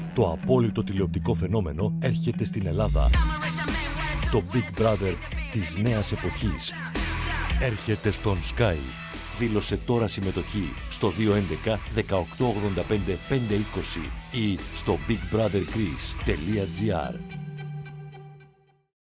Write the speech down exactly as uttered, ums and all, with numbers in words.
Το απόλυτο τηλεοπτικό φαινόμενο έρχεται στην Ελλάδα. Το Big Brother της νέας εποχής έρχεται στον Sky. Δήλωσε τώρα συμμετοχή στο δύο έντεκα δεκαοκτώ ογδόντα πέντε πεντακόσια είκοσι ή στο big brother greece τελεία gr.